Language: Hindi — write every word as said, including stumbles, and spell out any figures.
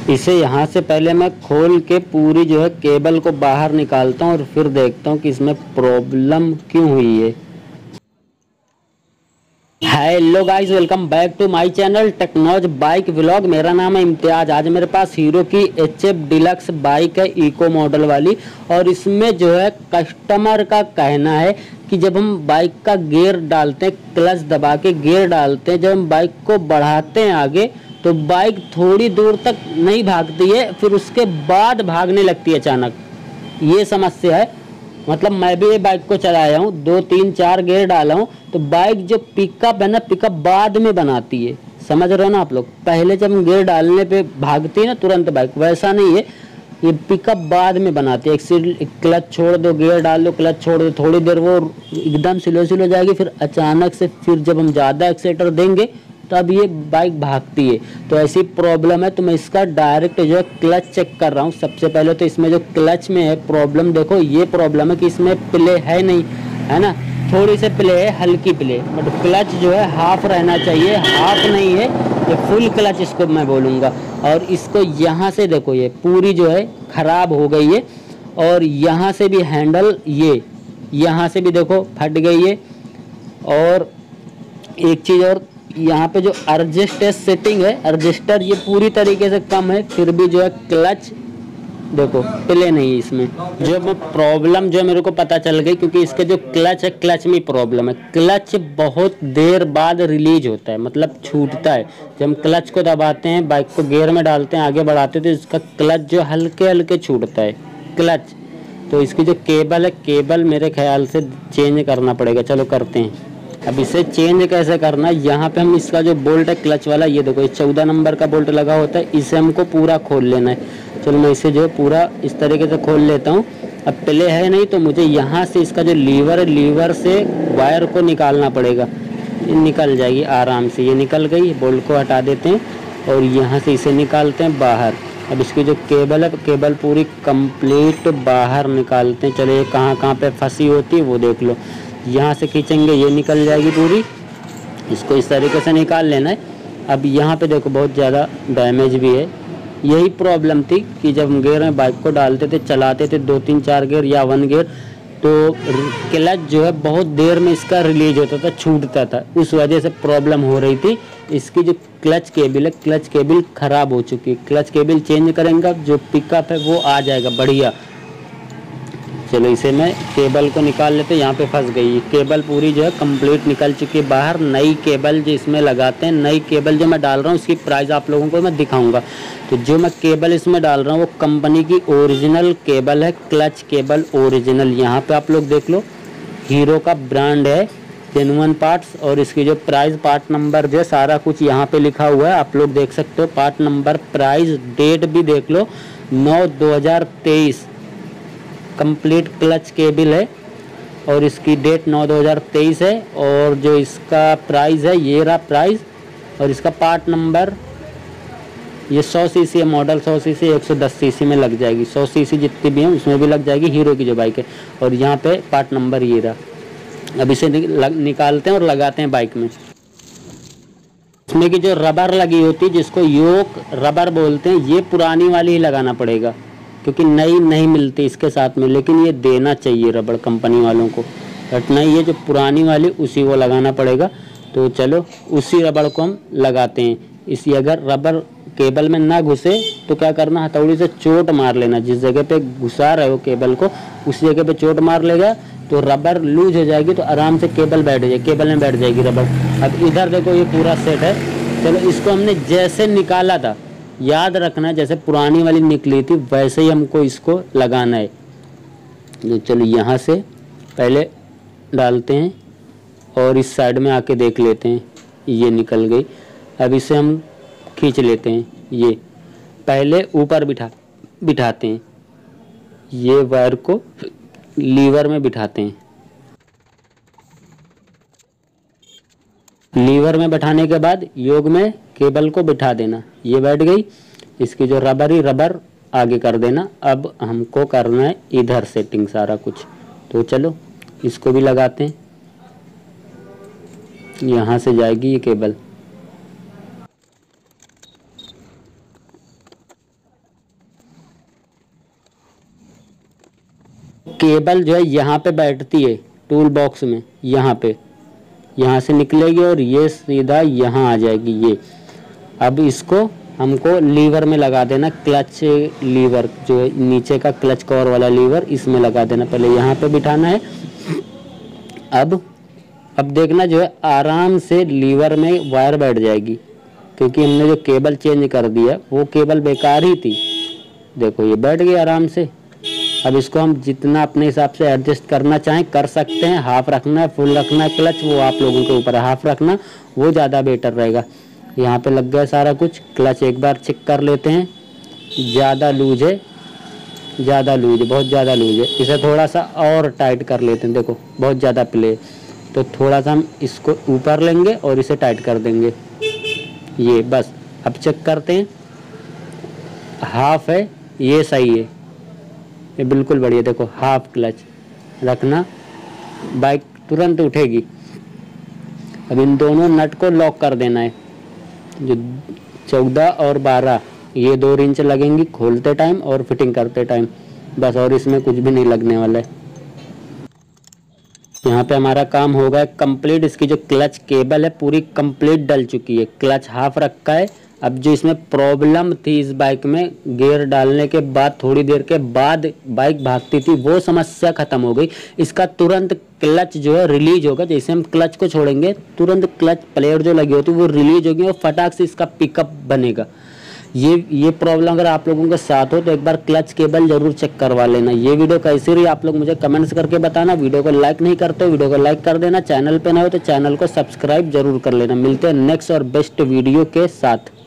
इसे यहाँ से पहले मैं खोल के पूरी जो है केबल को बाहर निकालता हूँ और फिर देखता हूँ कि इसमें प्रॉब्लम क्यों हुई है। Hello guys, welcome back to my channel टेक्नोज बाइक व्लॉग। मेरा नाम है इम्तियाज। आज मेरे पास हीरो की एच एफ डिलक्स बाइक है, इको मॉडल वाली। और इसमें जो है कस्टमर का कहना है कि जब हम बाइक का गियर डालते हैं, क्लच दबा के गियर डालते हैं, जब हम बाइक को बढ़ाते हैं आगे, तो बाइक थोड़ी दूर तक नहीं भागती है, फिर उसके बाद भागने लगती है अचानक। ये समस्या है। मतलब मैं भी ये बाइक को चलाया हूँ, दो तीन चार गियर डाला हूँ, तो बाइक जो पिकअप है ना, पिकअप बाद में बनाती है। समझ रहे हो ना आप लोग? पहले जब हम गियर डालने पे भागती है ना तुरंत बाइक, वैसा नहीं है, ये पिकअप बाद में बनाती है। एक क्लच छोड़ दो, गियर डाल दो, क्लच छोड़ दो, थोड़ी देर वो एकदम स्लो स्लो जाएगी, फिर अचानक से फिर जब हम ज़्यादा एक्सीलेटर देंगे तब ये बाइक भागती है। तो ऐसी प्रॉब्लम है। तो मैं इसका डायरेक्ट जो है क्लच चेक कर रहा हूँ। सबसे पहले तो इसमें जो क्लच में है प्रॉब्लम, देखो ये प्रॉब्लम है कि इसमें प्ले है नहीं, है ना, थोड़ी से प्ले है, हल्की प्ले, बट क्लच जो है हाफ रहना चाहिए। हाफ नहीं है, ये फुल क्लच इसको मैं बोलूँगा। और इसको यहाँ से देखो, ये पूरी जो है ख़राब हो गई है। और यहाँ से भी हैंडल, ये यहाँ से भी देखो फट गई है। और एक चीज़ और, यहाँ पे जो एडजस्टर सेटिंग है, एडजस्टर ये पूरी तरीके से कम है, फिर भी जो है क्लच देखो प्ले नहीं है इसमें। जो मैं प्रॉब्लम जो मेरे को पता चल गई, क्योंकि इसके जो क्लच है, क्लच में प्रॉब्लम है। क्लच बहुत देर बाद रिलीज होता है, मतलब छूटता है। जब हम क्लच को दबाते हैं, बाइक को गियर में डालते हैं, आगे बढ़ाते हैं, तो इसका क्लच जो हल्के हल्के छूटता है क्लच। तो इसकी जो केबल है, केबल मेरे ख्याल से चेंज करना पड़ेगा। चलो करते हैं। अब इसे चेंज कैसे करना है, यहाँ पे हम इसका जो बोल्ट है क्लच वाला, ये देखो ये चौदह नंबर का बोल्ट लगा होता है, इसे हमको पूरा खोल लेना है। चलो मैं इसे जो है पूरा इस तरीके से खोल लेता हूँ। अब प्ले है नहीं, तो मुझे यहाँ से इसका जो लीवर है, लीवर से वायर को निकालना पड़ेगा। ये निकल जाएगी आराम से, ये निकल गई। बोल्ट को हटा देते हैं और यहाँ से इसे निकालते हैं बाहर। अब इसकी जो केबल है, केबल पूरी कंप्लीट बाहर निकालते हैं। चलो ये कहाँ कहाँ पे फंसी होती है वो देख लो। यहाँ से खींचेंगे, ये निकल जाएगी पूरी। इसको इस तरीके से निकाल लेना है। अब यहाँ पे देखो बहुत ज़्यादा डैमेज भी है। यही प्रॉब्लम थी कि जब हम गियर में बाइक को डालते थे, चलाते थे दो तीन चार गियर या वन गियर, तो क्लच जो है बहुत देर में इसका रिलीज होता था, छूटता था। उस वजह से प्रॉब्लम हो रही थी। इसकी जो क्लच केबल है, क्लच केबल ख़राब हो चुकी है। क्लच केबल चेंज करेंगे, जो पिकअप है वो आ जाएगा बढ़िया। चलो इसे मैं केबल को निकाल लेते हैं। यहाँ पे फंस गई केबल, पूरी जो है कंप्लीट निकल चुकी है बाहर। नई केबल जो इसमें लगाते हैं, नई केबल जो मैं डाल रहा हूँ, इसकी प्राइस आप लोगों को मैं दिखाऊंगा। तो जो मैं केबल इसमें डाल रहा हूँ वो कंपनी की ओरिजिनल केबल है, क्लच केबल ओरिजिनल। यहाँ पे आप लोग देख लो, हीरो का ब्रांड है, जेन्युइन पार्ट्स। और इसकी जो प्राइस, पार्ट नंबर जो है, सारा कुछ यहाँ पे लिखा हुआ है, आप लोग देख सकते हो। पार्ट नंबर, प्राइस, डेट भी देख लो, नौ दो हज़ार तेईस कंप्लीट क्लच केबल है। और इसकी डेट नौ दो हज़ार तेईस है। और जो इसका प्राइस है, ये रहा प्राइस। और इसका पार्ट नंबर, ये सौ सीसी है मॉडल, सौ सीसी एक सौ दस सीसी में लग जाएगी। सौ सीसी जितनी भी है उसमें भी लग जाएगी, हीरो की जो बाइक है। और यहाँ पे पार्ट नंबर ये रहा। अब इसे निकालते हैं और लगाते हैं बाइक में। इसमें की जो रबर लगी होती है, जिसको योक रबर बोलते हैं, ये पुरानी वाली ही लगाना पड़ेगा, क्योंकि नई नहीं मिलती इसके साथ में। लेकिन ये देना चाहिए रबड़ कंपनी वालों को, बट नहीं, ये जो पुरानी वाली उसी को लगाना पड़ेगा। तो चलो उसी रबड़ को हम लगाते हैं। इसी अगर रबड़ केबल में ना घुसे तो क्या करना, हथौड़ी से चोट मार लेना। जिस जगह पे घुसा रहे हो केबल को, उस जगह पे चोट मार लेगा तो रबड़ लूज हो जाएगी, तो आराम से केबल बैठ जाएगी, केबल में बैठ जाएगी रबड़। अब इधर देखो ये पूरा सेट है। चलो इसको हमने जैसे निकाला था, याद रखना, जैसे पुरानी वाली निकली थी वैसे ही हमको इसको लगाना है। तो चलो यहाँ से पहले डालते हैं और इस साइड में आके देख लेते हैं, ये निकल गई। अब इसे हम खींच लेते हैं। ये पहले ऊपर बिठा बिठाते हैं, ये वायर को लीवर में बिठाते हैं। लीवर में बैठाने के बाद योग में केबल को बिठा देना, ये बैठ गई। इसकी जो रबर ही रबर आगे कर देना। अब हमको करना है इधर सेटिंग सारा कुछ। तो चलो इसको भी लगाते हैं। यहाँ से जाएगी ये केबल, केबल जो है यहाँ पे बैठती है टूल बॉक्स में, यहाँ पे यहाँ से निकलेगी और ये सीधा यहाँ आ जाएगी ये। अब इसको हमको लीवर में लगा देना, क्लच लीवर जो है नीचे का क्लच कवर वाला लीवर, इसमें लगा देना। पहले यहाँ पे बिठाना है। अब अब देखना जो है आराम से लीवर में वायर बैठ जाएगी, क्योंकि हमने जो केबल चेंज कर दिया वो केबल बेकार ही थी। देखो ये बैठ गई आराम से। अब इसको हम जितना अपने हिसाब से एडजस्ट करना चाहें कर सकते हैं। हाफ रखना है, फुल रखना है क्लच, वो आप लोगों के ऊपर। हाफ रखना वो ज़्यादा बेटर रहेगा। यहाँ पे लग गया सारा कुछ। क्लच एक बार चेक कर लेते हैं, ज़्यादा लूज है, ज़्यादा लूज है, बहुत ज़्यादा लूज है। इसे थोड़ा सा और टाइट कर लेते हैं। देखो बहुत ज़्यादा प्ले, तो थोड़ा सा हम इसको ऊपर लेंगे और इसे टाइट कर देंगे, ये बस। अब चेक करते हैं, हाफ है, ये सही है, ये बिल्कुल बढ़िया। देखो हाफ क्लच रखना, बाइक तुरंत उठेगी। अब इन दोनों नट को लॉक कर देना है, जो चौदह और बारह ये दो इंच लगेंगी खोलते टाइम और फिटिंग करते टाइम, बस। और इसमें कुछ भी नहीं लगने वाला है। यहाँ पे हमारा काम हो गया कंप्लीट। इसकी जो क्लच केबल है पूरी कंप्लीट डल चुकी है, क्लच हाफ रखा है। अब जो इसमें प्रॉब्लम थी इस बाइक में, गियर डालने के बाद थोड़ी देर के बाद बाइक भागती थी, वो समस्या खत्म हो गई। इसका तुरंत क्लच जो है रिलीज होगा। जैसे हम क्लच को छोड़ेंगे तुरंत क्लच प्लेट जो लगी होती है वो रिलीज होगी और फटाक से इसका पिकअप बनेगा। ये ये प्रॉब्लम अगर आप लोगों के साथ हो तो एक बार क्लच केबल जरूर चेक करवा लेना। ये वीडियो कैसी रही आप लोग मुझे कमेंट्स करके बताना। वीडियो को लाइक नहीं करते हो वीडियो को लाइक कर देना। चैनल पे ना हो तो चैनल को सब्सक्राइब जरूर कर लेना। मिलते हैं नेक्स्ट और बेस्ट वीडियो के साथ।